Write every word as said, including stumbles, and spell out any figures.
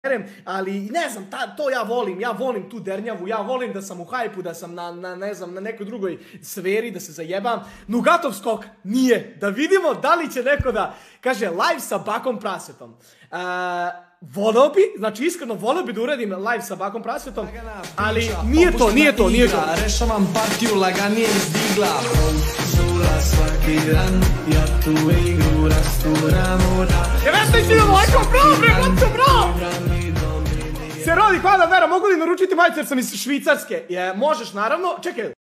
ali ne znam, ta, to ja volim, ja volim tu dernjavu, ja volim da sam u hajpu, da sam na, na, ne znam, na nekoj drugoj sferi, da se zajebam. Nugatov skok nije. Da vidimo da li će neko da, kaže, live sa Bakom Prasetom. Uh, voleo bi, znači iskreno voleo bi da uradim live sa Bakom Prasetom, ali nije to, nije to, nije to. Rešavam partiju, laganije izdigla. Žula svaki dan, ja tu igru rasturamo da... devetnaest idemo, ajko, bro, bre, vrto, bro! Se rodi, hvala Vera, mogu li naručiti majicu jer sam iz Švicarske? Je, možeš, naravno, čekaj.